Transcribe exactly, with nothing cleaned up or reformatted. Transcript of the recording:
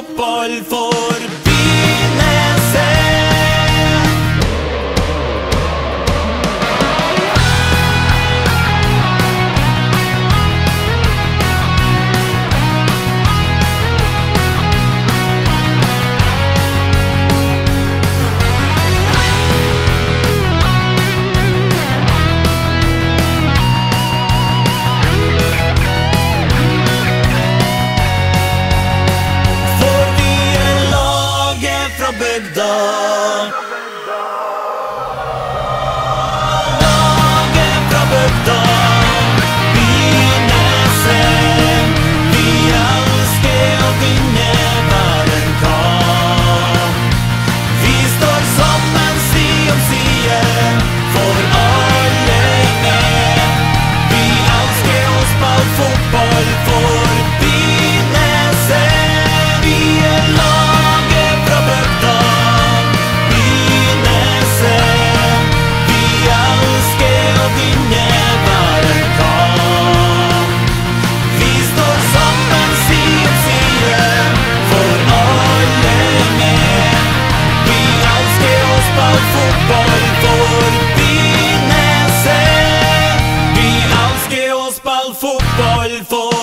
fotball for Byneset. Bygda Laget fra bygda Byneset. Vi elsker å vinne hver en kamp. Vi står sammen side om side, for alle med. Vi elsker å spille fotball for Byneset. Vi er laget fra bygda fotball for Byneset. Vi elsker å spille fotball for